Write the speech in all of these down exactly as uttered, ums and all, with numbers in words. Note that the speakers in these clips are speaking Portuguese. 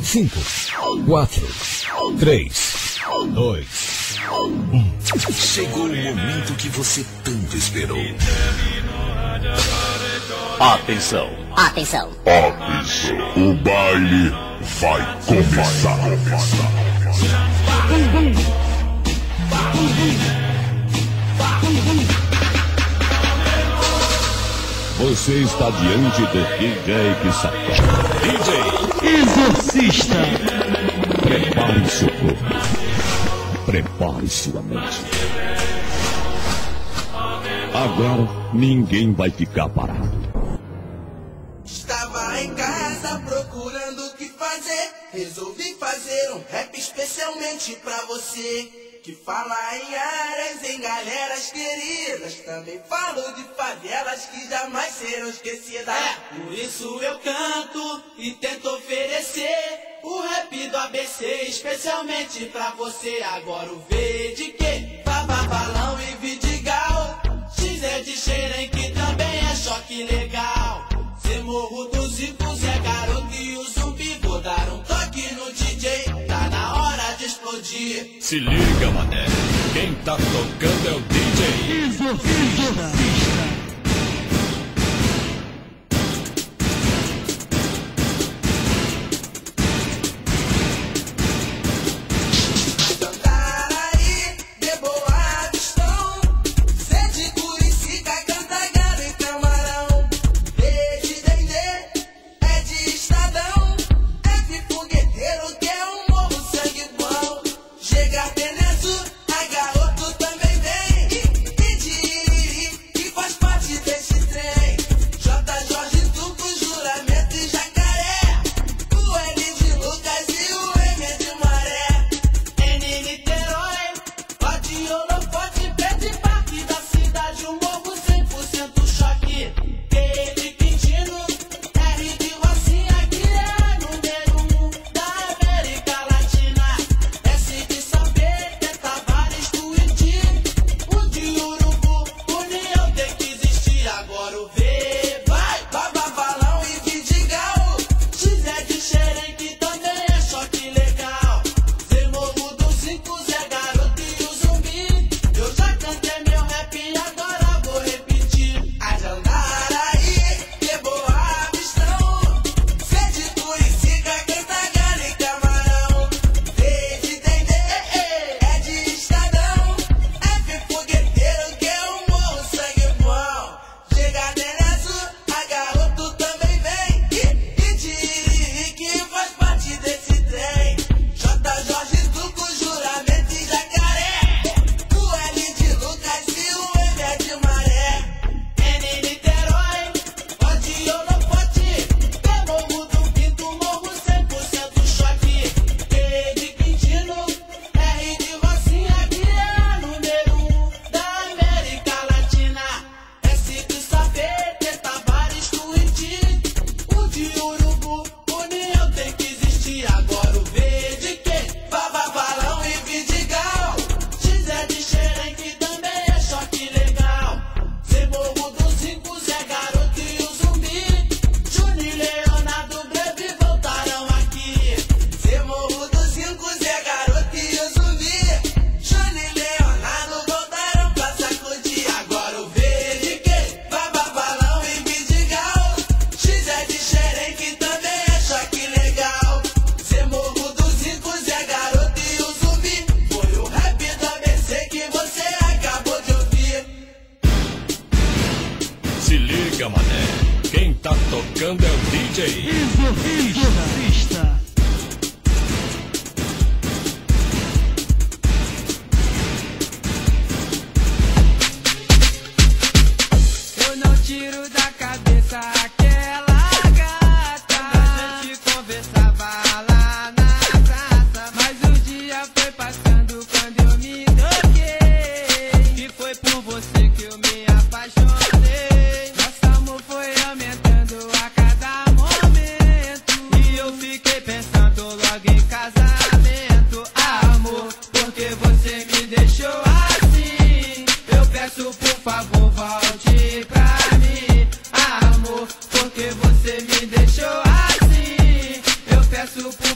cinco, quatro, três, dois, um. Chegou o momento que você tanto esperou. Atenção. Atenção. Atenção. O baile vai começar. Você está diante do D J que sacode. D J Exorcista. Prepare seu corpo. Prepare sua mente. Agora ninguém vai ficar parado. Estava em casa procurando o que fazer. Resolvi fazer um rap especialmente pra você. Que fala em áreas, em galeras queridas. Também falo de favelas que jamais serão esquecidas. É, por isso eu canto e tento oferecer o rap do A B C especialmente pra você. Agora o V de que? Baba, balão e Vidigal. X é de Xerém que também é choque legal. Cê morro dos ricos é garoto e o zumbi. Vou dar um toque no D J, tá na hora de explodir. Se liga, mané, quem tá tocando é o D J Exorcista. Se liga, mané, quem tá tocando é o D J Exorcista. Eu não tiro da cabeça aquela gata. A gente conversava lá na praça, mas o dia foi passando quando eu me toquei. E foi por você que eu me apaixonei. Nosso amor foi aumentando a cada momento, e eu fiquei pensando logo em casamento. Amor, porque você me deixou assim? Eu peço por favor, volte pra mim. Amor, porque você me deixou assim? Eu peço por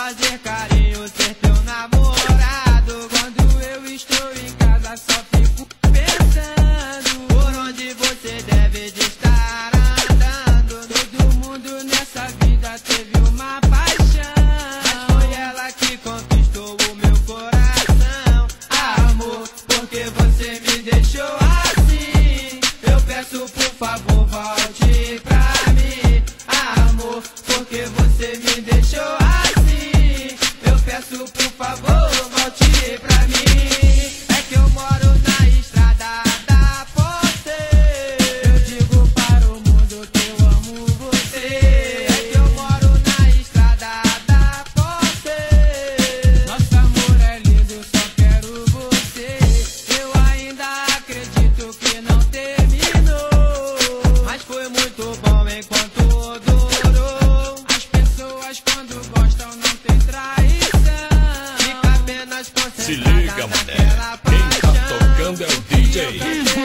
fazer carinho, ser teu namorado. Quando eu estou em casa só fico pensando por onde você deve de estar andando. Todo mundo nessa vida teve uma paixão, mas foi ela que conquistou o meu coração. Amor, porque você me deixou assim, eu peço por favor volte pra mim. Amor, porque você me deixou assim, eu peço por favor volte pra mim. É que eu moro na estrada da Ponte, eu digo para o mundo que eu amo você. É que eu moro na estrada da Ponte, nosso amor é lindo, só quero você. Eu ainda acredito que não terminou, mas foi muito bom enquanto durou. As pessoas quando gostam não tem traição, fica apenas concentrada. Se liga, mané. Quem tá tocando é o D J.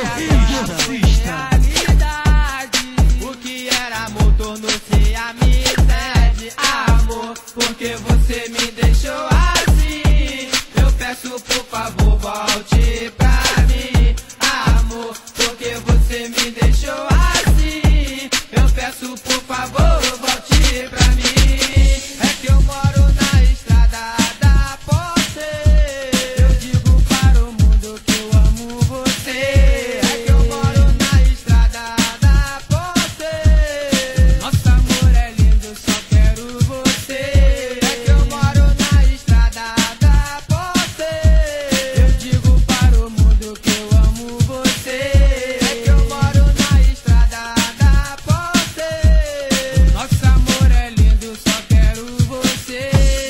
Realidade, o que era amor tornou-se amizade. Amor, porque você me deixou assim, eu peço por favor volte pra mim. Amor, porque você me deixou assim, eu peço por favor volte pra mim. É que eu moro na estrada da Ponte, eu digo para o mundo que eu amo você. É que eu moro na estrada da Ponte, nosso amor é lindo, só quero você. É que eu moro na estrada da Ponte, eu digo para o mundo que eu amo você. É que eu moro na estrada da Ponte, nosso amor é lindo, só quero você.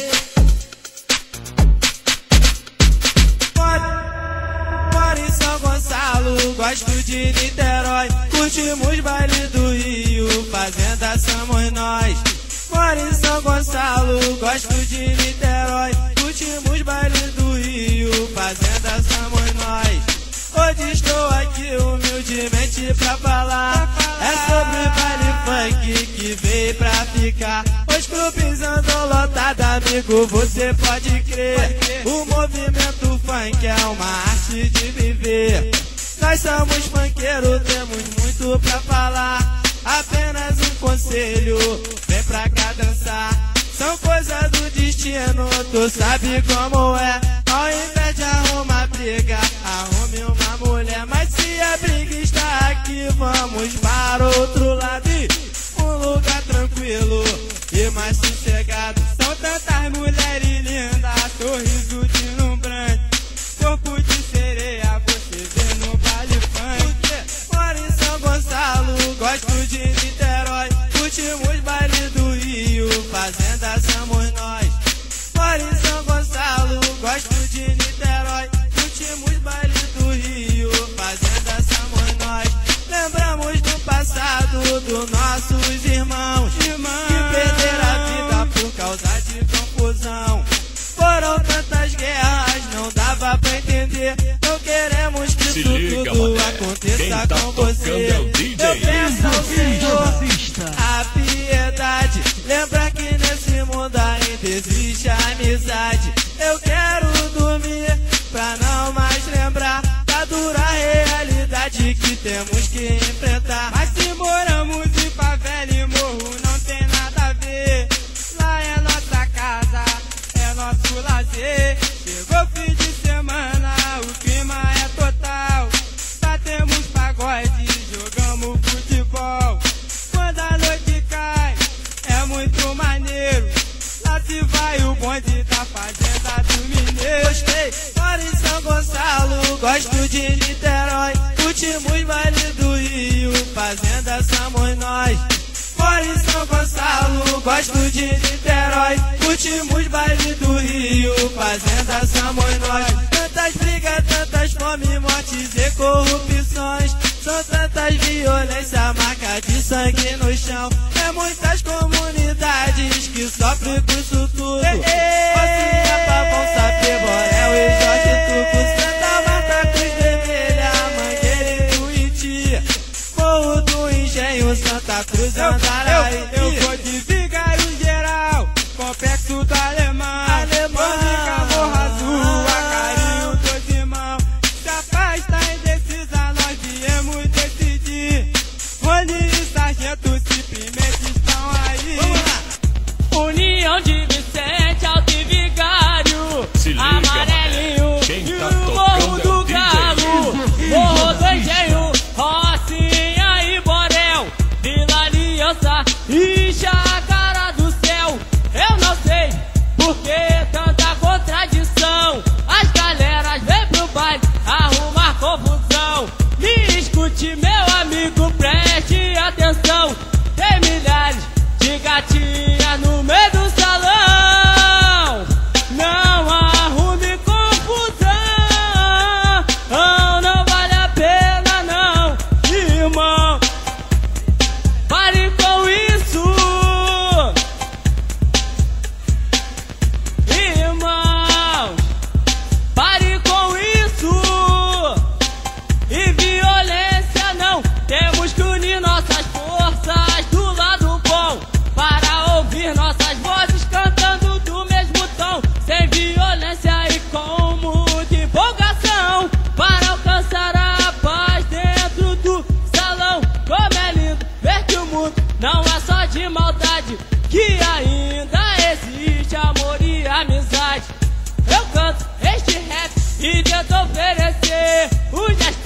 Moro em São Gonçalo, gosto de Niterói, curtimos baile do Rio, fazenda somos nós. Moro em São Gonçalo, gosto de Niterói, curtimos baile do Rio, fazenda somos nós. Hoje estou aqui humildemente pra falar, é sobre baile funk que veio pra ficar. Os clubes andam lotados, amigo, você pode crer. O movimento funk é uma arte de viver. Nós somos funkeiros, temos muito pra falar. Apenas um conselho, vem pra cá dançar. São coisas do destino, tu sabe como é. Ao invés de arrumar briga, arrume uma mulher. Mas se a briga está aqui, vamos para outro lado. Um lugar tranquilo e mais sossegado. São tantas mulheres lindas, sorriso deslumbrante, corpo de sereia, você vê no baile funk. Moro em São Gonçalo, gosto de Niterói, curtimos baile do Rio, fazenda somos nós. Moro em São Gonçalo, gosto de Niterói, curtimos baile do Rio, fazenda somos nós. Lembramos do passado dos nossos irmãos, que perderam a vida por causa de confusão. Foram tantas guerras, não dava pra entender. Não queremos que Se isso liga, tudo mané. aconteça Quem tá com tocando você. é o D J. Eu peço ao Senhor a piedade, lembra que nesse mundo ainda existe a amizade. Eu quero dormir pra não mais lembrar da dura realidade que temos que enfrentar. Mas se moramos em favela e morro, não tem nada a ver. Lá é nossa casa, é nosso lazer. Chegou fim de semana, o clima é total. Batemos pagode, jogamos futebol. Quando a noite cai, é muito maneiro. Lá se vai o bonde da fazenda do mineiro. Gostei, moro em São Gonçalo, gosto de Niterói, curtimos baile do Rio, fazenda somos nós. Moro em São Gonçalo, gosto de Niterói, curtimos baile do Rio, fazenda somos nós. Tantas brigas, tantas fome, mortes e corrupções. São tantas violências, marca de sangue no chão. É muitas comunidades que sofrem com isso tudo. Mocinha, Pavão, Sapê, Borel e Jorge Tuco, Santa Marta, Cruz Vermelha, Mangueira e Tuiuti, Morro do Engenho, Santa Cruz, Andaraí. Eu, eu, eu vou de vigário geral, complexo do Alemão. e tento oferecer os gestos